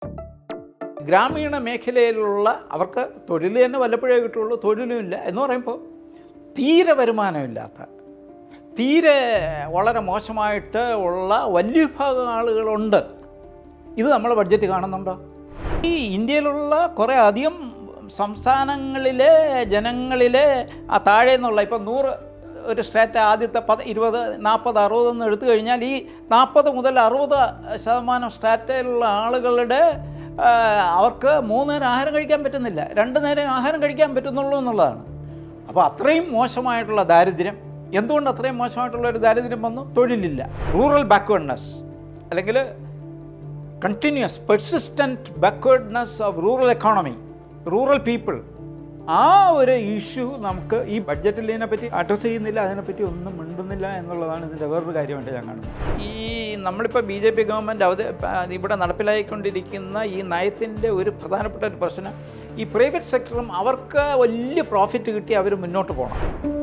ഗ്രാമീണ മേഖലയിലുള്ള അവർക്ക് തൊഴിൽ തന്നെ വല്ലപ്പോഴേ കിട്ടുള്ളൂ, തൊഴിലുമില്ല എന്ന് പറയുമ്പോൾ തീരെ വരുമാനമില്ലാത്ത, തീരെ വളരെ മോശമായിട്ട് ഉള്ള വലിയ വിഭാഗം ആളുകളുണ്ട്. ഇത് നമ്മൾ ബഡ്ജറ്റ് കാണുന്നുണ്ടോ? ഈ ഇന്ത്യയിലുള്ള കുറേ അധികം സംസ്ഥാനങ്ങളിലെ ജനങ്ങളിലെ ആ താഴെ നിന്നുള്ള ഇപ്പം 100 ഒരു സ്റ്റേറ്റ് ആദ്യത്തെ 10, 20, 40, 60 എന്ന് എടുത്തു കഴിഞ്ഞാൽ ഈ 40 മുതൽ 60% സ്റ്റാറ്റിലുള്ള ആളുകളുടെ അവർക്ക് 3 നേരം ആഹാരം കഴിക്കാൻ പറ്റുന്നില്ല, 2 നേരം ആഹാരം കഴിക്കാൻ പറ്റുന്നുള്ളൂ എന്നുള്ളതാണ്. അപ്പോൾ അത്രയും മോശമായിട്ടുള്ള ദാരിദ്ര്യം. എന്തുകൊണ്ട് അത്രയും മോശമായിട്ടുള്ള ഒരു ദാരിദ്ര്യം വന്നു? തൊഴിലില്ല. റൂറൽ ബാക്ക്വേർഡ്നെസ് അല്ലെങ്കിൽ continuous persistent backwardness of rural economy, rural people, ആ ഒരു ഇഷ്യൂ നമുക്ക് ഈ ബഡ്ജറ്റിൽ ഇതിനെപ്പറ്റി അഡ്രസ്സ് ചെയ്യുന്നില്ല, അതിനെപ്പറ്റി ഒന്നും മിണ്ടുന്നില്ല എന്നുള്ളതാണ് ഇതിൻ്റെ വേറൊരു കാര്യമായിട്ട് ഞാൻ കാണുന്നത്. ഈ നമ്മളിപ്പോൾ BJP ഗവൺമെൻറ് ഇവിടെ നടപ്പിലായിക്കൊണ്ടിരിക്കുന്ന ഈ നയത്തിൻ്റെ ഒരു പ്രധാനപ്പെട്ട ഒരു പ്രശ്നം, ഈ പ്രൈവറ്റ് സെക്ടറും അവർക്ക് വലിയ പ്രോഫിറ്റ് കിട്ടി അവർ മുന്നോട്ട് പോകണം.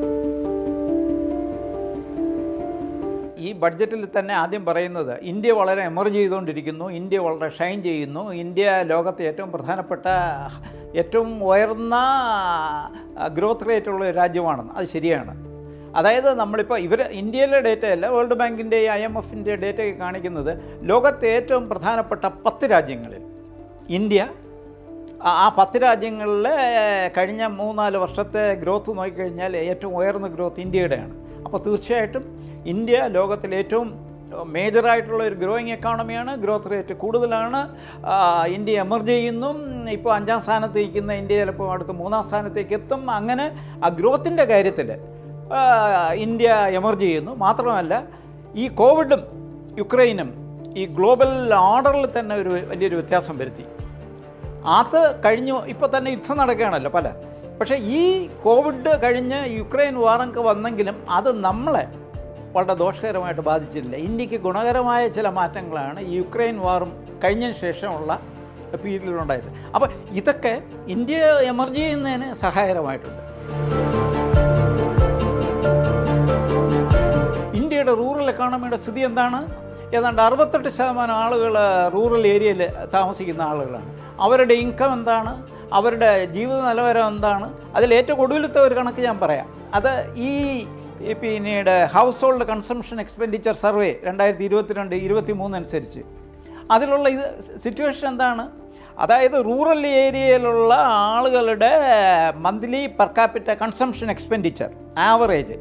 ഈ ബഡ്ജറ്റിൽ തന്നെ ആദ്യം പറയുന്നത് ഇന്ത്യ വളരെ എമർജ് ചെയ്തുകൊണ്ടിരിക്കുന്നു, ഇന്ത്യ വളരെ ഷൈൻ ചെയ്യുന്നു, ഇന്ത്യ ലോകത്തെ ഏറ്റവും പ്രധാനപ്പെട്ട ഏറ്റവും ഉയർന്ന ഗ്രോത്ത് റേറ്റുള്ള ഒരു രാജ്യമാണെന്ന്. അത് ശരിയാണ്. അതായത് നമ്മളിപ്പോൾ ഇന്ത്യയിലെ ഡേറ്റയല്ല, വേൾഡ് ബാങ്കിൻ്റെ IMFൻ്റെ ഡേറ്റയൊക്കെ കാണിക്കുന്നത് ലോകത്തെ ഏറ്റവും പ്രധാനപ്പെട്ട 10 രാജ്യങ്ങളിൽ ഇന്ത്യ, ആ 10 രാജ്യങ്ങളിലെ കഴിഞ്ഞ 3-4 വർഷത്തെ ഗ്രോത്ത് നോക്കിക്കഴിഞ്ഞാൽ ഏറ്റവും ഉയർന്ന ഗ്രോത്ത് ഇന്ത്യയുടെയാണ്. അപ്പോൾ തീർച്ചയായിട്ടും ഇന്ത്യ ലോകത്തിലെ ഏറ്റവും മേജറായിട്ടുള്ള ഒരു ഗ്രോയിങ് എക്കോണമിയാണ്, ഗ്രോത്ത് റേറ്റ് കൂടുതലാണ്. ഇന്ത്യ എമർജ് ചെയ്യുന്നു. ഇപ്പോൾ 5ാം സ്ഥാനത്ത് നിൽക്കുന്ന ഇന്ത്യ ചിലപ്പോൾ അടുത്ത് 3ാം സ്ഥാനത്തേക്ക് എത്തും. അങ്ങനെ ആ ഗ്രോത്തിൻ്റെ കാര്യത്തിൽ ഇന്ത്യ എമർജ് ചെയ്യുന്നു. മാത്രമല്ല ഈ കോവിഡും യുക്രൈനും ഈ ഗ്ലോബൽ ഓർഡറിൽ തന്നെ ഒരു വലിയൊരു വ്യത്യാസം വരുത്തി. അത് കഴിഞ്ഞു, ഇപ്പോൾ തന്നെ യുദ്ധം നടക്കുകയാണല്ലോ പല. പക്ഷേ ഈ കോവിഡ് കഴിഞ്ഞ് യുക്രൈൻ വാറൊക്കെ വന്നെങ്കിലും അത് നമ്മളെ വളരെ ദോഷകരമായിട്ട് ബാധിച്ചിട്ടില്ല. ഇന്ത്യക്ക് ഗുണകരമായ ചില മാറ്റങ്ങളാണ് ഈ യുക്രൈൻ വാറും കഴിഞ്ഞതിന് ശേഷമുള്ള പീരീഡിലുണ്ടായത്. അപ്പോൾ ഇതൊക്കെ ഇന്ത്യ എമർജ് ചെയ്യുന്നതിന് സഹായകരമായിട്ടുണ്ട്. ഇന്ത്യയുടെ റൂറൽ എക്കോണമിയുടെ സ്ഥിതി എന്താണ്? ഏതാണ്ട് 68% ആളുകൾ റൂറൽ ഏരിയയിൽ താമസിക്കുന്ന ആളുകളാണ്. അവരുടെ ഇൻകം എന്താണ്? അവരുടെ ജീവിത നിലവാരം എന്താണ്? അതിലേറ്റവും ഒടുവിലത്തെ ഒരു കണക്ക് ഞാൻ പറയാം. അത് പിന്നീട് household consumption expenditure survey 2022-23 അനുസരിച്ച് അതിലുള്ള സിറ്റുവേഷൻ എന്താണ്? അതായത് റൂറൽ ഏരിയയിലുള്ള ആളുകളുടെ monthly per capita consumption expenditure average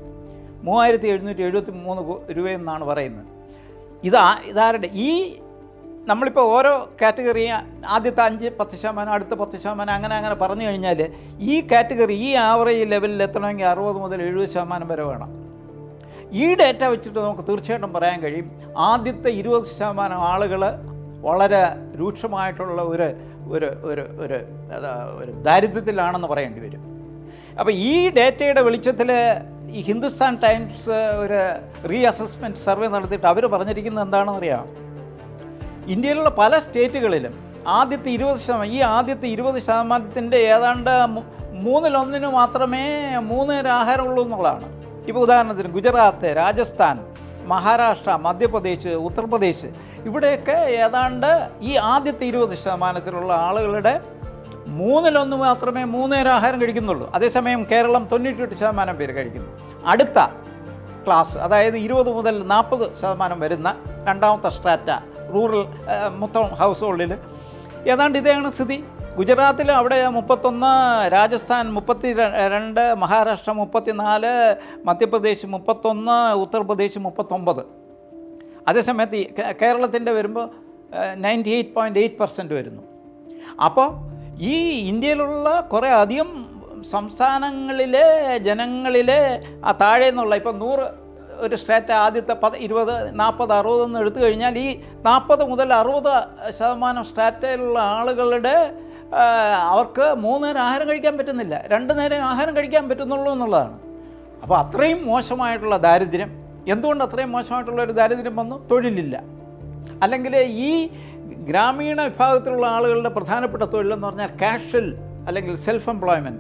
3773 രൂപയെന്നാണ് പറയുന്നത്. ഇതാരുടെ ഈ നമ്മളിപ്പോൾ ഓരോ കാറ്റഗറി ആദ്യത്തെ 5-10%, അടുത്ത 10%, അങ്ങനെ പറഞ്ഞു കഴിഞ്ഞാൽ ഈ കാറ്റഗറി ഈ ആവറേജ് ലെവലിൽ എത്തണമെങ്കിൽ 60 മുതൽ 70% വരെ വേണം. ഈ ഡേറ്റ വെച്ചിട്ട് നമുക്ക് തീർച്ചയായിട്ടും പറയാൻ കഴിയും ആദ്യത്തെ 20% ആളുകൾ വളരെ രൂക്ഷമായിട്ടുള്ള ഒരു ഒരു ഒരു ഒരു ഒരു ദാരിദ്ര്യത്തിലാണെന്ന് പറയേണ്ടി വരും. അപ്പോൾ ഈ ഡേറ്റയുടെ വെളിച്ചത്തിൽ ഈ ഹിന്ദുസ്ഥാൻ ടൈംസ് ഒരു റീഅസസ്മെൻറ്റ് സർവേ നടത്തിയിട്ട് അവർ പറഞ്ഞിരിക്കുന്നത് എന്താണെന്നറിയാം? ഇന്ത്യയിലുള്ള പല സ്റ്റേറ്റുകളിലും ആദ്യത്തെ 20%, ഈ ആദ്യത്തെ 20%-ൻ്റെ ഏതാണ്ട് 1/3 മാത്രമേ 3 നേരം ആഹാരമുള്ളൂ എന്നുള്ളതാണ്. ഇപ്പോൾ ഉദാഹരണത്തിന് ഗുജറാത്ത്, രാജസ്ഥാൻ, മഹാരാഷ്ട്ര, മധ്യപ്രദേശ്, ഉത്തർപ്രദേശ്, ഇവിടെയൊക്കെ ഏതാണ്ട് ഈ ആദ്യത്തെ 20%-ത്തിലുള്ള ആളുകളുടെ 1/3 മാത്രമേ 3 നേരം ആഹാരം കഴിക്കുന്നുള്ളൂ. അതേസമയം കേരളം 98% പേര് കഴിക്കുന്നു. അടുത്ത ക്ലാസ്, അതായത് 20 മുതൽ 40% വരുന്ന രണ്ടാമത്തെ സ്ട്രാറ്റ റൂറൽ മൊത്തം ഹൗസ് ഹോൾഡിൽ ഏതാണ്ട് ഇതാണ് സ്ഥിതി. ഗുജറാത്തിൽ അവിടെ 31, രാജസ്ഥാൻ 32, മഹാരാഷ്ട്ര 34, മധ്യപ്രദേശ് 31, ഉത്തർപ്രദേശ് 39. അതേസമയത്ത് കേരളത്തിൻ്റെ വരുമ്പോൾ 98.8% വരുന്നു. അപ്പോൾ ഈ ഇന്ത്യയിലുള്ള കുറേ അധികം സംസ്ഥാനങ്ങളിലെ ജനങ്ങളിലെ ആ താഴെ നിന്നുള്ള ഇപ്പം 100 ഒരു സ്റ്റേറ്റ് ആദ്യത്തെ 10, 20, 40, 60 എന്ന് എടുത്തു കഴിഞ്ഞാൽ ഈ 40 മുതൽ 60% സ്റ്റാറ്റിലുള്ള ആളുകളുടെ അവർക്ക് 3 നേരം ആഹാരം കഴിക്കാൻ പറ്റുന്നില്ല, 2 നേരം ആഹാരം കഴിക്കാൻ പറ്റുന്നുള്ളൂ എന്നുള്ളതാണ്. അപ്പോൾ അത്രയും മോശമായിട്ടുള്ള ദാരിദ്ര്യം. എന്തുകൊണ്ട് അത്രയും മോശമായിട്ടുള്ള ഒരു ദാരിദ്ര്യം വന്നു? തൊഴിലില്ല. അല്ലെങ്കിൽ ഈ ഗ്രാമീണ വിഭാഗത്തിലുള്ള ആളുകളുടെ പ്രധാനപ്പെട്ട തൊഴിലെന്ന് പറഞ്ഞാൽ കാഷ്വൽ അല്ലെങ്കിൽ സെൽഫ് എംപ്ലോയ്മെൻറ്റ്,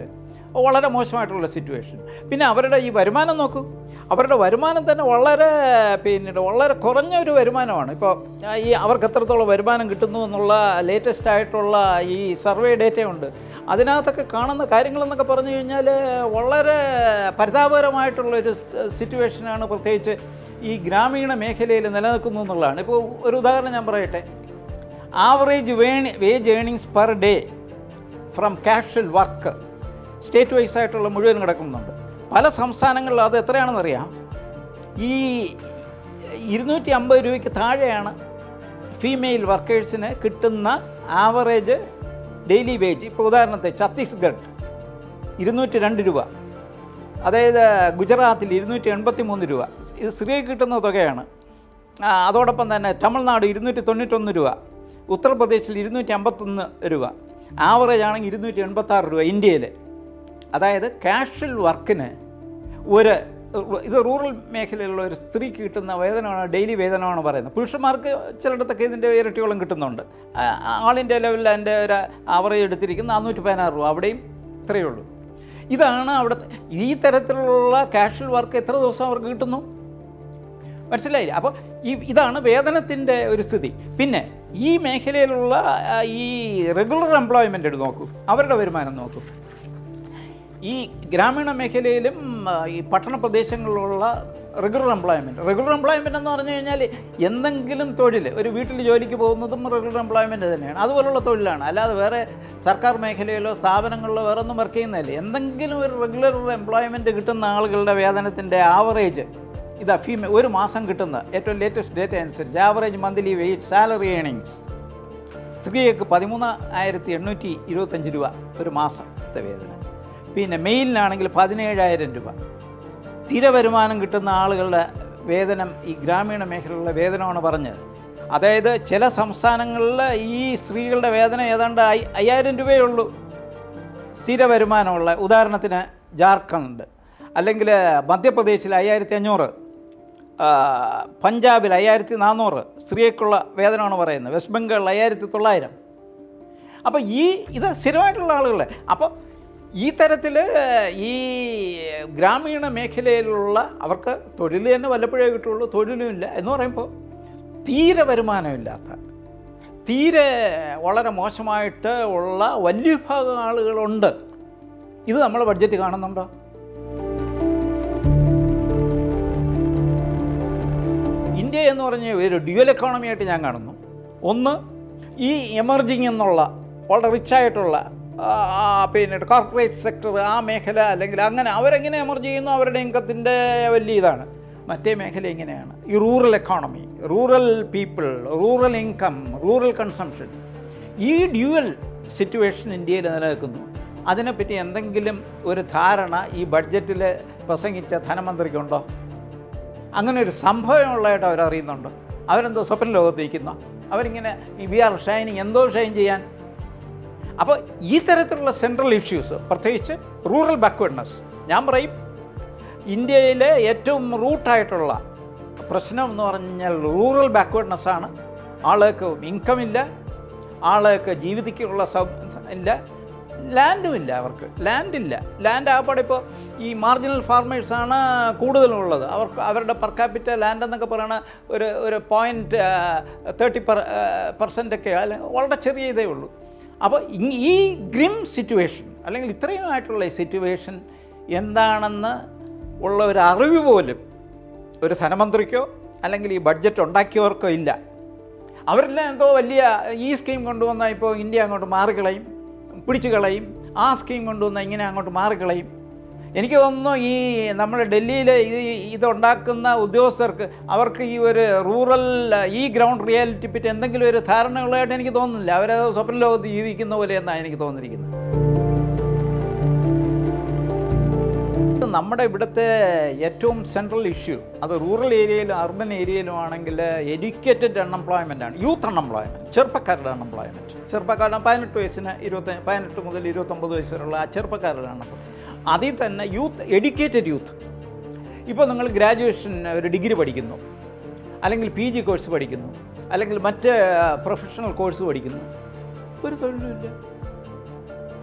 വളരെ മോശമായിട്ടുള്ള സിറ്റുവേഷൻ. പിന്നെ അവരുടെ ഈ വരുമാനം നോക്കൂ, അവരുടെ വരുമാനം തന്നെ വളരെ കുറഞ്ഞ ഒരു വരുമാനമാണ്. ഇപ്പോൾ ഈ അവർക്ക് എത്രത്തോളം വരുമാനം കിട്ടുന്നു എന്നുള്ള ലേറ്റസ്റ്റ് ആയിട്ടുള്ള ഈ സർവേ ഡേറ്റയുണ്ട്. അതിനകത്തൊക്കെ കാണുന്ന കാര്യങ്ങളെന്നൊക്കെ പറഞ്ഞു കഴിഞ്ഞാൽ വളരെ പരിതാപകരമായിട്ടുള്ളൊരു സിറ്റുവേഷനാണ് പ്രത്യേകിച്ച് ഈ ഗ്രാമീണ മേഖലയിൽ നിലനിൽക്കുന്നു എന്നുള്ളതാണ്. ഇപ്പോൾ ഒരു ഉദാഹരണം ഞാൻ പറയട്ടെ. Average wage earnings per day from casual work state wise ആയിട്ടുള്ള മുഴുവൻ കിടക്കുന്നുണ്ട്. പല സംസ്ഥാനങ്ങളിലും അത് എത്രയാണെന്നറിയാം. ഈ 250 രൂപയ്ക്ക് താഴെയാണ് ഫീമെയിൽ വർക്കേഴ്സിന് കിട്ടുന്ന ആവറേജ് ഡെയിലി വേജ്. ഇപ്പോൾ ഉദാഹരണത്തിന് ഛത്തീസ്ഗഡ് 202 രൂപ, അതായത് ഗുജറാത്തിൽ 283 രൂപ. ഇത് സ്ത്രീക്ക് കിട്ടുന്ന തുകയാണ്. അതോടൊപ്പം തന്നെ തമിഴ്നാട് 291 രൂപ, ഉത്തർപ്രദേശിൽ 251 രൂപ, ആവറേജ് ആണെങ്കിൽ 286 രൂപ ഇന്ത്യയിൽ. അതായത് കാഷ്വൽ വർക്കിന് ഇത് റൂറൽ മേഖലയിലുള്ള ഒരു സ്ത്രീക്ക് കിട്ടുന്ന വേതനമാണ്, ഡെയിലി വേതനമാണ് പറയുന്നത്. പുരുഷന്മാർക്ക് ചിലയിടത്തൊക്കെ ഇതിൻ്റെ ഇരട്ടിയോളം കിട്ടുന്നുണ്ട്. ആൾ ഇന്ത്യ ലെവലിൽ അതിൻ്റെ ഒരു ആവറേജ് എടുത്തിരിക്കുന്ന 416 രൂപ, അവിടെയും ഇത്രയേ ഉള്ളൂ. ഇതാണ് അവിടുത്തെ ഈ തരത്തിലുള്ള കാഷ്വൽ വർക്ക് എത്ര ദിവസം അവർക്ക് കിട്ടുന്നു, മനസ്സിലായില്ല? അപ്പോൾ ഇതാണ് വേതനത്തിൻ്റെ ഒരു സ്ഥിതി. പിന്നെ ഈ മേഖലയിലുള്ള ഈ റെഗുലർ എംപ്ലോയ്മെൻ്റ് എടുത്ത് നോക്കൂ, അവരുടെ വരുമാനം നോക്കൂ. ഈ ഗ്രാമീണ മേഖലയിലും ഈ പട്ടണ പ്രദേശങ്ങളിലുള്ള റെഗുലർ എംപ്ലോയ്മെൻ്റ് എന്ന് പറഞ്ഞു കഴിഞ്ഞാൽ എന്തെങ്കിലും തൊഴിൽ, ഒരു വീട്ടിൽ ജോലിക്ക് പോകുന്നതും റെഗുലർ എംപ്ലോയ്മെൻറ്റ് തന്നെയാണ്. അതുപോലുള്ള തൊഴിലാണ്, അല്ലാതെ വേറെ സർക്കാർ മേഖലയിലോ സ്ഥാപനങ്ങളിലോ വേറെ ഒന്നും വർക്ക് ചെയ്യുന്നതല്ലേ. എന്തെങ്കിലും ഒരു റെഗുലർ എംപ്ലോയ്മെൻറ്റ് കിട്ടുന്ന ആളുകളുടെ വേതനത്തിൻ്റെ ആവറേജ് ഇതാ ഒരു മാസം കിട്ടുന്ന ഏറ്റവും ലേറ്റസ്റ്റ് ഡേറ്റ അനുസരിച്ച് average monthly wage salary earnings സ്ത്രീക്ക് 13,825 രൂപ ഒരു മാസത്തെ വേതനം. പിന്നെ മെയിലിനാണെങ്കിൽ 17,000 രൂപ. സ്ഥിര വരുമാനം കിട്ടുന്ന ആളുകളുടെ വേതനം ഈ ഗ്രാമീണ മേഖലയിലുള്ള വേതനമാണ് പറഞ്ഞത്. അതായത് ചില സംസ്ഥാനങ്ങളിൽ ഈ സ്ത്രീകളുടെ വേതനം ഏതാണ്ട് 5,000 രൂപയേ ഉള്ളൂ സ്ഥിര വരുമാനമുള്ള. ഉദാഹരണത്തിന് ജാർഖണ്ഡ്, അല്ലെങ്കിൽ മധ്യപ്രദേശിൽ 5,500, പഞ്ചാബിൽ 5,400 സ്ത്രീക്കുള്ള വേതനമാണ് പറയുന്നത്. വെസ്റ്റ് ബംഗാളിൽ 5,900. അപ്പോൾ ഇത് സ്ഥിരമായിട്ടുള്ള ആളുകളെ. അപ്പോൾ ഈ തരത്തിൽ ഈ ഗ്രാമീണ മേഖലയിലുള്ള അവർക്ക് തൊഴിൽ തന്നെ വല്ലപ്പോഴേ കിട്ടുള്ളൂ, തൊഴിലുമില്ല എന്ന് പറയുമ്പോൾ തീരെ വരുമാനമില്ലാത്ത, തീരെ വളരെ മോശമായിട്ട് ഉള്ള വലിയ വിഭാഗം ആളുകളുണ്ട്. ഇത് നമ്മൾ ബഡ്ജറ്റ് കാണുന്നുണ്ടോ? ഇന്ത്യ എന്ന് പറഞ്ഞ ഒരു ഡ്യുവൽ എക്കോണമി ആയിട്ട് ഞാൻ കാണുന്നു. ഒന്ന്, ഈ എമർജിങ് എന്നുള്ള വളരെ റിച്ചായിട്ടുള്ള പിന്നെ കോർപ്പറേറ്റ് സെക്ടർ, ആ മേഖല, അല്ലെങ്കിൽ അങ്ങനെ അവരെങ്ങനെ എമർജ് ചെയ്യുന്നു, അവരുടെ ഇൻകത്തിൻ്റെ വലിയ ഇതാണ്. മറ്റേ മേഖല എങ്ങനെയാണ് ഈ rural economy, rural people, rural income, rural consumption. ഈ ഡ്യുവൽ സിറ്റുവേഷൻ ഇന്ത്യയിൽ നിലനിൽക്കുന്നു. അതിനെപ്പറ്റി എന്തെങ്കിലും ഒരു ധാരണ ഈ ബഡ്ജറ്റിൽ പ്രസംഗിച്ച ധനമന്ത്രിക്കുണ്ടോ? അങ്ങനെ ഒരു സംഭവമുള്ളതായിട്ട് അവരറിയുന്നുണ്ടോ? അവരെന്തോ സ്വപ്ന ലോകത്തേക്കുന്നോ? അവരിങ്ങനെ ഈ വി ആർ ഷൈനിങ്, എന്തോ ഷൈൻ ചെയ്യാൻ. അപ്പോൾ ഈ തരത്തിലുള്ള സെൻട്രൽ ഇഷ്യൂസ്, പ്രത്യേകിച്ച് റൂറൽ ബാക്ക്വേർഡ്നെസ്, ഞാൻ പറയും ഇന്ത്യയിലെ ഏറ്റവും റൂട്ടായിട്ടുള്ള പ്രശ്നം എന്ന് പറഞ്ഞാൽ റൂറൽ ബാക്ക്വേർഡ്നെസ്സാണ്. ആളുകൾക്ക് ഇൻകമില്ല, ആളുകൾക്ക് ജീവിതത്തിലുള്ള ഇല്ല, ലാൻഡുമില്ല, അവർക്ക് ലാൻഡില്ല. ലാൻഡ് ആകപ്പാടെ ഇപ്പോൾ ഈ മാർജിനൽ ഫാർമേഴ്സാണ് കൂടുതലുള്ളത്. അവരുടെ പെർ ക്യാപിറ്റൽ ലാൻഡ് എന്നൊക്കെ പറയുന്ന ഒരു 0.30% ഒക്കെ, അല്ലെങ്കിൽ വളരെ ചെറിയ ഇതേ ഉള്ളൂ. അപ്പോൾ ഈ ഗ്രിം സിറ്റുവേഷൻ, അല്ലെങ്കിൽ ഇത്രയുമായിട്ടുള്ള ഈ സിറ്റുവേഷൻ എന്താണെന്ന് ഉള്ള ഒരു അറിവ് പോലും ഒരു ധനമന്ത്രിക്കോ അല്ലെങ്കിൽ ഈ ബഡ്ജറ്റ് ഉണ്ടാക്കിയവർക്കോ ഇല്ല. അവരെല്ലാം എന്തോ വലിയ ഈ സ്കീം കൊണ്ടുവന്നാൽ ഇപ്പോൾ ഇന്ത്യ അങ്ങോട്ട് മാറിക്കളയും, പിടിച്ചു കളയും, ആ സ്കീം കൊണ്ടുവന്നാൽ ഇങ്ങനെ അങ്ങോട്ട് മാറിക്കളയും. എനിക്ക് തോന്നുന്നു ഈ നമ്മുടെ ഡൽഹിയിൽ ഇതുണ്ടാക്കുന്ന ഉദ്യോഗസ്ഥർക്ക് അവർക്ക് ഈ ഒരു റൂറൽ ഈ ഗ്രൗണ്ട് റിയാലിറ്റി പറ്റി എന്തെങ്കിലും ഒരു ധാരണകളായിട്ട് എനിക്ക് തോന്നുന്നില്ല. അവരത് സ്വപ്ന ലോകത്ത് ജീവിക്കുന്ന പോലെ എന്നാണ് എനിക്ക് തോന്നിയിരിക്കുന്നത്. നമ്മുടെ ഇവിടുത്തെ ഏറ്റവും സെൻട്രൽ ഇഷ്യൂ അത് റൂറൽ ഏരിയയിലും അർബൻ ഏരിയയിലും ആണെങ്കിൽ എഡ്യൂക്കേറ്റഡ് അൺഎംപ്ലോയ്മെൻ്റ് ആണ്. യൂത്ത് അൺഎംപ്ലോയ്മെൻറ്റ്, ചെറുപ്പക്കാരുടെ അൺഎംപ്ലോയ്മെൻറ്റ്. ചെറുപ്പക്കാരുടെ 18 വയസ്സിന് 18 മുതൽ 29 വയസ്സ് വരെയുള്ള ആ ചെറുപ്പക്കാരുടെ അൺഎംപ്ലോയ്മെൻറ്റ്. അതിൽ തന്നെ യൂത്ത്, എഡ്യൂക്കേറ്റഡ് യൂത്ത്. ഇപ്പോൾ നിങ്ങൾ ഗ്രാജുവേഷൻ ഒരു ഡിഗ്രി പഠിക്കുന്നു, അല്ലെങ്കിൽ PG കോഴ്സ് പഠിക്കുന്നു, അല്ലെങ്കിൽ മറ്റ് പ്രൊഫഷണൽ കോഴ്സ് പഠിക്കുന്നു, ഒരു തൊഴിലുമില്ല.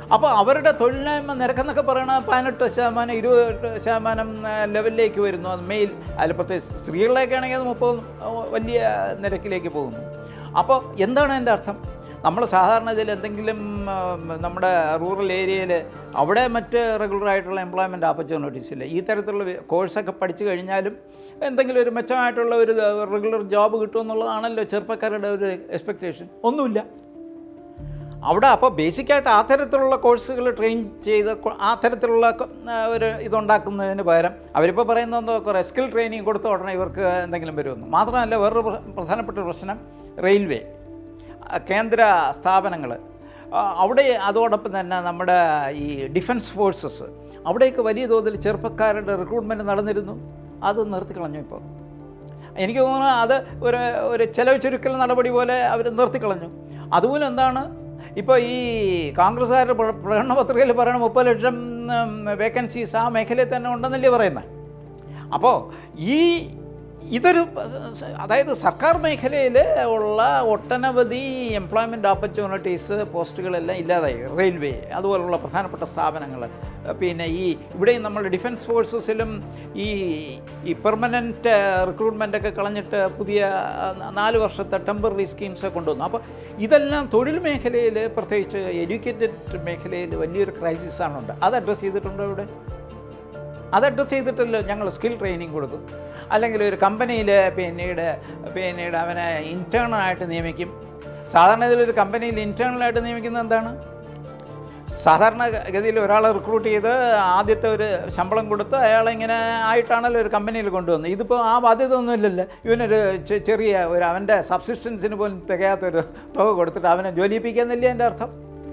അപ്പോൾ അവരുടെ തൊഴിലില്ലായ്മ നിരക്കെന്നൊക്കെ പറയണത് 18%, 20% ലെവലിലേക്ക് വരുന്നു. അത് മെയിൽ, അതിൽ പ്രത്യേകിച്ച് സ്ത്രീകളിലേക്ക് ആണെങ്കിൽ അത് 30 വലിയ നിരക്കിലേക്ക് പോകുന്നു. അപ്പോൾ എന്താണ് എൻ്റെ അർത്ഥം? നമ്മൾ സാധാരണ ഇതിൽ എന്തെങ്കിലും നമ്മുടെ റൂറൽ ഏരിയയിൽ അവിടെ മറ്റ് റെഗുലറായിട്ടുള്ള എംപ്ലോയ്മെൻറ്റ് ഓപ്പർച്യൂണിറ്റീസ് ഇല്ല. ഈ തരത്തിലുള്ള കോഴ്സൊക്കെ പഠിച്ചു കഴിഞ്ഞാലും എന്തെങ്കിലും ഒരു മെച്ചമായിട്ടുള്ള ഒരു റെഗുലർ ജോബ് കിട്ടുമെന്നുള്ളതാണല്ലോ ചെറുപ്പക്കാരുടെ ഒരു എക്സ്പെക്റ്റേഷൻ. ഒന്നുമില്ല അവിടെ. അപ്പോൾ ബേസിക്കായിട്ട് ആ തരത്തിലുള്ള കോഴ്സുകൾ ട്രെയിൻ ചെയ്ത് ആ തരത്തിലുള്ള ഒരു ഇതുണ്ടാക്കുന്നതിന് പകരം അവരിപ്പോൾ പറയുന്നത് എന്തോ കുറേ സ്കിൽ ട്രെയിനിങ് കൊടുത്ത ഉടനെ ഇവർക്ക് എന്തെങ്കിലും വരുമെന്ന്. മാത്രമല്ല വേറൊരു പ്രധാനപ്പെട്ട പ്രശ്നം റെയിൽവേ, കേന്ദ്ര സ്ഥാപനങ്ങൾ, അവിടെ അതോടൊപ്പം തന്നെ നമ്മുടെ ഈ ഡിഫൻസ് ഫോഴ്സസ്, അവിടെയൊക്കെ വലിയ തോതിൽ ചെറുപ്പക്കാരുടെ റിക്രൂട്ട്മെൻറ്റ് നടന്നിരുന്നു. അത് നിർത്തിക്കളഞ്ഞു. ഇപ്പോൾ എനിക്ക് തോന്നുന്നു അത് ഒരു ചെലവ് ചുരുക്കൽ നടപടി പോലെ അവർ നിർത്തിക്കളഞ്ഞു. അതുപോലെ എന്താണ് ഇപ്പോൾ ഈ കോൺഗ്രസ്സുകാരുടെ പ്രകടന പത്രികയിൽ പറയണ 30 ലക്ഷം വേക്കൻസീസ് ആ മേഖലയിൽ തന്നെ ഉണ്ടെന്നല്ലേ പറയുന്നത്. അപ്പോൾ ഇതൊരു, അതായത് സർക്കാർ മേഖലയിൽ ഉള്ള ഒട്ടനവധി എംപ്ലോയ്മെൻറ്റ് ഓപ്പർച്യൂണിറ്റീസ് പോസ്റ്റുകളെല്ലാം ഇല്ലാതായി. റെയിൽവേ അതുപോലുള്ള പ്രധാനപ്പെട്ട സ്ഥാപനങ്ങൾ, പിന്നെ ഇവിടെയും നമ്മൾ ഡിഫൻസ് ഫോഴ്സസിലും ഈ പെർമനൻറ്റ് റിക്രൂട്ട്മെൻറ്റൊക്കെ കളഞ്ഞിട്ട് പുതിയ 4 വർഷത്തെ ടെമ്പററി സ്കീംസ് കൊണ്ടുവന്നു. അപ്പോൾ ഇതെല്ലാം തൊഴിൽ മേഖലയിൽ, പ്രത്യേകിച്ച് എഡ്യൂക്കേറ്റഡ് മേഖലയിൽ വലിയൊരു ക്രൈസിസാണുണ്ട്. അത് അഡ്രസ്സ് ചെയ്തിട്ടുണ്ടോ ഇവിടെ? അത് അഡ്രസ്സ് ചെയ്തിട്ടല്ലോ ഞങ്ങൾ സ്കിൽ ട്രെയിനിങ് കൊടുക്കും, അല്ലെങ്കിൽ ഒരു കമ്പനിയിൽ പിന്നീട് അവനെ ഇൻറ്റേണായിട്ട് നിയമിക്കും. സാധാരണ ഇതിലൊരു കമ്പനിയിൽ ഇൻറ്റേണലായിട്ട് നിയമിക്കുന്നത് എന്താണ്? സാധാരണ ഗതിയിൽ ഒരാളെ റിക്രൂട്ട് ചെയ്ത് ആദ്യത്തെ ഒരു ശമ്പളം കൊടുത്ത് അയാളെ ഇങ്ങനെ ആയിട്ടാണല്ലോ ഒരു കമ്പനിയിൽ കൊണ്ടുവന്നത്. ഇതിപ്പോൾ ആ ബാധ്യത ഒന്നുമില്ലല്ലോ. ഇവനൊരു ചെറിയ അവൻ്റെ സബ്സിസ്റ്റൻസിന് പോലും തികയാത്തൊരു തുക കൊടുത്തിട്ട് അവനെ ജോലിയിപ്പിക്കാന്നില്ലേ എൻ്റെ അർത്ഥം?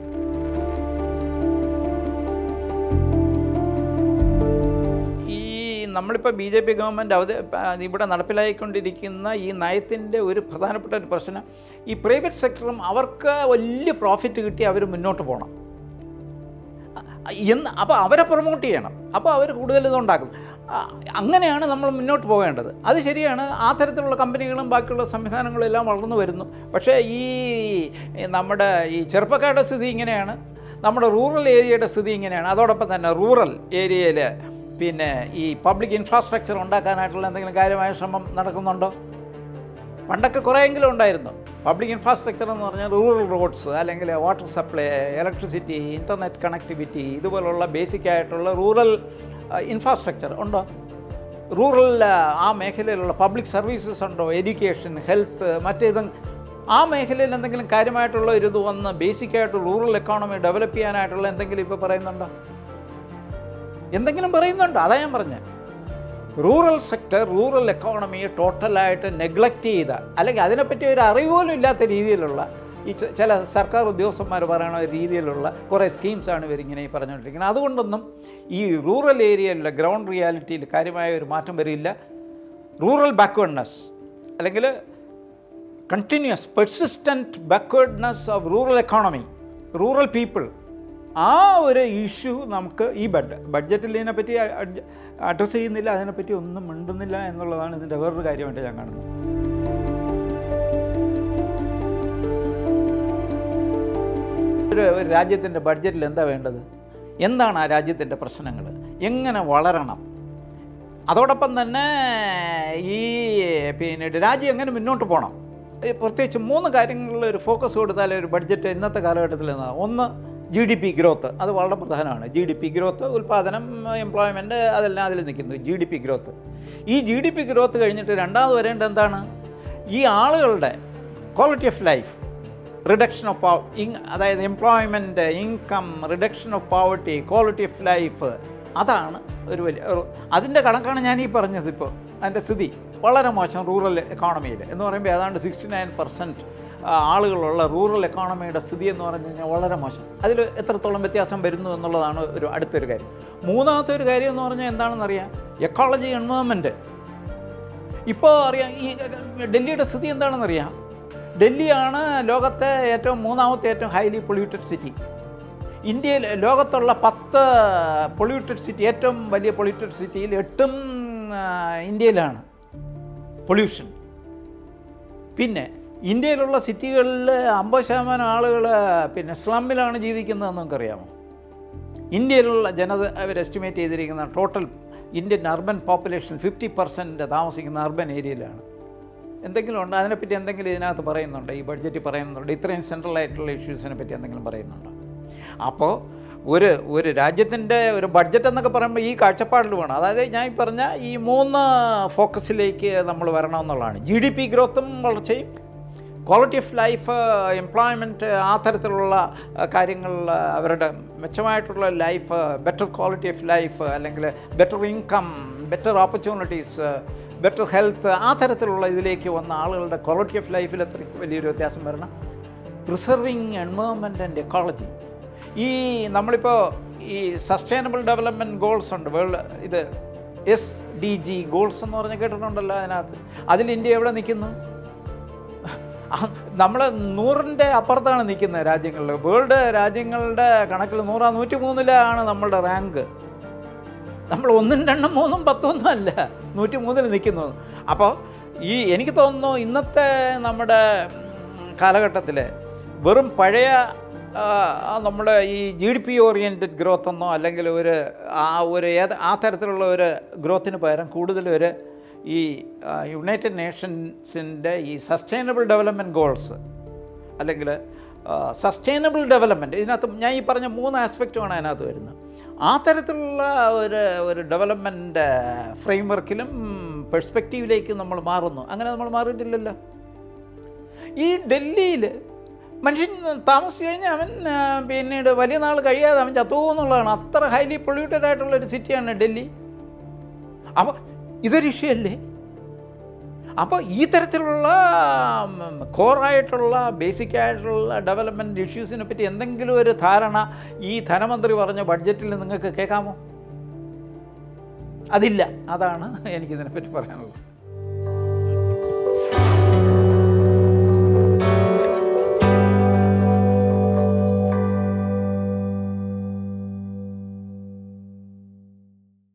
നമ്മളിപ്പോൾ BJP ഗവൺമെൻറ് ഇവിടെ നടപ്പിലായിക്കൊണ്ടിരിക്കുന്ന ഈ നയത്തിൻ്റെ ഒരു പ്രധാനപ്പെട്ട ഒരു പ്രശ്നം, ഈ പ്രൈവറ്റ് സെക്ടറും അവർക്ക് വലിയ പ്രോഫിറ്റ് കിട്ടി അവർ മുന്നോട്ട് പോകണം അപ്പോൾ അവരെ പ്രൊമോട്ട് ചെയ്യണം. അപ്പോൾ അവർ കൂടുതൽ ഇതുണ്ടാക്കും. അങ്ങനെയാണ് നമ്മൾ മുന്നോട്ട് പോകേണ്ടത്. അത് ശരിയാണ്. ആ തരത്തിലുള്ള കമ്പനികളും ബാക്കിയുള്ള സംവിധാനങ്ങളും എല്ലാം വളർന്നു വരുന്നു. പക്ഷേ നമ്മുടെ ഈ ചെറുപ്പക്കാരുടെ സ്ഥിതി ഇങ്ങനെയാണ്, നമ്മുടെ റൂറൽ ഏരിയയുടെ സ്ഥിതി ഇങ്ങനെയാണ്. അതോടൊപ്പം തന്നെ റൂറൽ ഏരിയയിൽ പിന്നെ ഈ പബ്ലിക് ഇൻഫ്രാസ്ട്രക്ചർ ഉണ്ടാക്കാനായിട്ടുള്ള എന്തെങ്കിലും കാര്യമായ ശ്രമം നടക്കുന്നുണ്ടോ? പണ്ടൊക്കെ കുറേയെങ്കിലും ഉണ്ടായിരുന്നു. പബ്ലിക് ഇൻഫ്രാസ്ട്രക്ചർ എന്ന് പറഞ്ഞാൽ റൂറൽ റോഡ്സ്, അല്ലെങ്കിൽ water supply, electricity, internet connectivity, ഇതുപോലുള്ള ബേസിക് ആയിട്ടുള്ള റൂറൽ ഇൻഫ്രാസ്ട്രക്ചർ ഉണ്ടോ? റൂറൽ ആ മേഖലയിലുള്ള പബ്ലിക് സർവീസസ് ഉണ്ടോ? എഡ്യൂക്കേഷൻ, ഹെൽത്ത്, മറ്റേതും ആ മേഖലയിൽ എന്തെങ്കിലും കാര്യമായിട്ടുള്ള ഒരു ഇത് വന്ന് ബേസിക്കായിട്ട് റൂറൽ എക്കോണമി ഡെവലപ്പ് ചെയ്യാനായിട്ടുള്ള എന്തെങ്കിലും ഇപ്പോൾ പറയുന്നുണ്ടോ? എന്തെങ്കിലും പറയുന്നുണ്ടോ? അതാ ഞാൻ പറഞ്ഞത്. റൂറൽ സെക്ടർ, റൂറൽ എക്കോണമിയെ ടോട്ടലായിട്ട് നെഗ്ലക്റ്റ് ചെയ്ത, അല്ലെങ്കിൽ അതിനെപ്പറ്റി ഒരു അറിവ് പോലും ഇല്ലാത്ത രീതിയിലുള്ള ചില സർക്കാർ ഉദ്യോഗസ്ഥന്മാർ പറയുന്ന രീതിയിലുള്ള കുറേ സ്കീംസാണ് ഇവരിങ്ങനെ പറഞ്ഞുകൊണ്ടിരിക്കുന്നത്. അതുകൊണ്ടൊന്നും ഈ റൂറൽ ഏരിയയിലെ ഗ്രൗണ്ട് റിയാലിറ്റിയിൽ കാര്യമായ ഒരു മാറ്റം വരില്ല. റൂറൽ ബാക്ക്വേർഡ്നെസ്, അല്ലെങ്കിൽ continuous persistent backwardness of rural economy, rural people, ആ ഒരു ഇഷ്യൂ നമുക്ക് ഈ ബഡ്ജറ്റിൽ ഇതിനെപ്പറ്റി അഡ്രസ്സ് ചെയ്യുന്നില്ല, അതിനെപ്പറ്റി ഒന്നും മിണ്ടുന്നില്ല എന്നുള്ളതാണ് ഇതിൻ്റെ വേറൊരു കാര്യമായിട്ട് ഞാൻ കാണുന്നത്. ഒരു രാജ്യത്തിൻ്റെ ബഡ്ജറ്റിൽ എന്താ വേണ്ടത്? എന്താണ് ആ രാജ്യത്തിൻ്റെ പ്രശ്നങ്ങൾ? എങ്ങനെ വളരണം? അതോടൊപ്പം തന്നെ പിന്നീട് രാജ്യം എങ്ങനെ മുന്നോട്ട് പോകണം? പ്രത്യേകിച്ച് 3 കാര്യങ്ങളിൽ ഒരു ഫോക്കസ് കൊടുത്താൽ ഒരു ബഡ്ജറ്റ് ഇന്നത്തെ കാലഘട്ടത്തിൽ ഒന്ന് GDP ഗ്രോത്ത്, അത് വളരെ പ്രധാനമാണ്. GDP ഗ്രോത്ത്, ഉൽപ്പാദനം, എംപ്ലോയ്മെൻറ്റ്, അതെല്ലാം അതിൽ നിൽക്കുന്നു. GDP growth. ഈ GDP ഗ്രോത്ത് കഴിഞ്ഞിട്ട് രണ്ടാമത് വരേണ്ടത് എന്താണ്? ഈ ആളുകളുടെ quality of life, reduction of അതായത് employment, income, reduction of poverty, quality of life, അതാണ് ഒരു വലിയ അതിൻ്റെ കണക്കാണ് ഞാൻ ഈ പറഞ്ഞത്. ഇപ്പോൾ അതിൻ്റെ സ്ഥിതി വളരെ മോശം റൂറൽ എക്കോണമിയിൽ എന്ന് പറയുമ്പോൾ ഏതാണ്ട് 69% ആളുകളുള്ള റൂറൽ എക്കോണമിയുടെ സ്ഥിതി എന്ന് പറഞ്ഞു കഴിഞ്ഞാൽ വളരെ മോശം. അതിൽ എത്രത്തോളം വ്യത്യാസം വരുന്നു എന്നുള്ളതാണ് അടുത്തൊരു കാര്യം. മൂന്നാമത്തെ ഒരു കാര്യം എന്ന് പറഞ്ഞാൽ എന്താണെന്നറിയാം, എക്കോളജി, എൻവയോൺമെൻറ്റ്. ഇപ്പോൾ അറിയാം ഈ ഡൽഹിയുടെ സ്ഥിതി എന്താണെന്നറിയാം. ഡൽഹിയാണ് ലോകത്തെ മൂന്നാമത്തെ ഏറ്റവും ഹൈലി പൊല്യൂട്ടഡ് സിറ്റി. ഇന്ത്യയിൽ ലോകത്തുള്ള 10 പൊല്യൂട്ടഡ് സിറ്റി, ഏറ്റവും വലിയ പൊല്യൂട്ടഡ് സിറ്റിയിൽ 8 ഇന്ത്യയിലാണ് പൊല്യൂഷൻ. പിന്നെ ഇന്ത്യയിലുള്ള സിറ്റികളിൽ 50% ആളുകൾ പിന്നെ സ്ലമ്മിലാണ് ജീവിക്കുന്നതെന്ന് നമുക്കറിയാമോ? ഇന്ത്യയിലുള്ള ജനത അവർ എസ്റ്റിമേറ്റ് ചെയ്തിരിക്കുന്ന ടോട്ടൽ ഇന്ത്യൻ അർബൻ പോപ്പുലേഷൻ 50% താമസിക്കുന്ന അർബൻ ഏരിയയിലാണ്. എന്തെങ്കിലും ഉണ്ട് അതിനെപ്പറ്റി എന്തെങ്കിലും ഇതിനകത്ത് പറയുന്നുണ്ട്, ഈ ബഡ്ജറ്റ് പറയുന്നുണ്ട്, ഇത്രയും സെൻട്രൽ ആയിട്ടുള്ള ഇഷ്യൂസിനെ പറ്റി എന്തെങ്കിലും പറയുന്നുണ്ട്? അപ്പോൾ ഒരു രാജ്യത്തിൻ്റെ ഒരു ബഡ്ജറ്റ് എന്നൊക്കെ പറയുമ്പോൾ ഈ കാഴ്ചപ്പാടിൽ വേണം. അതായത് ഞാൻ ഈ പറഞ്ഞ ഈ 3 ഫോക്കസിലേക്ക് നമ്മൾ വരണമെന്നുള്ളതാണ്. GDP ഗ്രോത്തും വളർച്ചയും, ക്വാളിറ്റി ഓഫ് ലൈഫ്, എംപ്ലോയ്മെൻറ്റ്, ആ തരത്തിലുള്ള കാര്യങ്ങൾ, അവരുടെ മെച്ചമായിട്ടുള്ള life, better quality of life, അല്ലെങ്കിൽ better income, better opportunities, better health, ആ തരത്തിലുള്ള ഇതിലേക്ക് വന്ന ആളുകളുടെ ക്വാളിറ്റി ഓഫ് ലൈഫിൽ എത്ര വലിയൊരു വ്യത്യാസം വരണം. Preserving environment and ecology. ഈ നമ്മളിപ്പോൾ ഈ സസ്റ്റൈനബിൾ ഡെവലപ്മെൻറ്റ് ഗോൾസ് ഉണ്ട്, വേൾഡ് ഇത് SDG ഗോൾസ് എന്ന് പറഞ്ഞ് കേട്ടിട്ടുണ്ടല്ലോ. അതിൽ ഇന്ത്യ എവിടെ നിൽക്കുന്നു? നമ്മൾ 100ൻ്റെ അപ്പുറത്താണ് നിൽക്കുന്നത് രാജ്യങ്ങളിൽ. വേൾഡ് രാജ്യങ്ങളുടെ കണക്കിൽ 103-ലാണ് നമ്മളുടെ റാങ്ക്. നമ്മൾ 1, 2, 3, 10 അല്ല, 103-ൽ നിൽക്കുന്നു. അപ്പോൾ എനിക്ക് തോന്നുന്നു ഇന്നത്തെ നമ്മുടെ കാലഘട്ടത്തിൽ വെറും പഴയ നമ്മുടെ ഈ GDP ഓറിയൻറ്റഡ് ഗ്രോത്ത് എന്നോ അല്ലെങ്കിൽ ആ തരത്തിലുള്ള ഒരു ഗ്രോത്തിന് പകരം കൂടുതൽ ഈ യുണൈറ്റഡ് നേഷൻസിൻ്റെ ഈ സസ്റ്റൈനബിൾ ഡെവലപ്മെൻറ്റ് ഗോൾസ് അല്ലെങ്കിൽ സസ്റ്റൈനബിൾ ഡെവലപ്മെൻറ്റ്, ഇതിനകത്ത് ഞാൻ ഈ പറഞ്ഞ 3 ആസ്പെക്റ്റുമാണ് അതിനകത്ത് വരുന്നത്. ആ തരത്തിലുള്ള ഒരു ഡെവലപ്മെൻറ്റ് ഫ്രെയിംവർക്കിലും പെർസ്പെക്റ്റീവിലേക്കും നമ്മൾ മാറുന്നു. അങ്ങനെ നമ്മൾ മാറിയിട്ടില്ലല്ലോ. ഈ ഡൽഹിയിൽ മനുഷ്യൻ താമസിച്ച് കഴിഞ്ഞാൽ അവൻ പിന്നീട് വലിയ നാൾ കഴിയാതെ അവൻ ചത്തുപോകുന്നുള്ളതാണ്. അത്ര ഹൈലി പൊള്യൂട്ടഡ് ആയിട്ടുള്ളൊരു സിറ്റിയാണ് ഡൽഹി. അപ്പോൾ ഇതൊരു ഇഷ്യൂ അല്ലേ? അപ്പോൾ ഈ തരത്തിലുള്ള കോറായിട്ടുള്ള ബേസിക്കായിട്ടുള്ള ഡെവലപ്മെൻറ്റ് ഇഷ്യൂസിനെ പറ്റി എന്തെങ്കിലും ഒരു ധാരണ ഈ ധനമന്ത്രി പറഞ്ഞ ബഡ്ജറ്റിൽ നിങ്ങൾക്ക് കേൾക്കാമോ? അതില്ല. അതാണ് എനിക്കിതിനെപ്പറ്റി പറയാനുള്ളത്.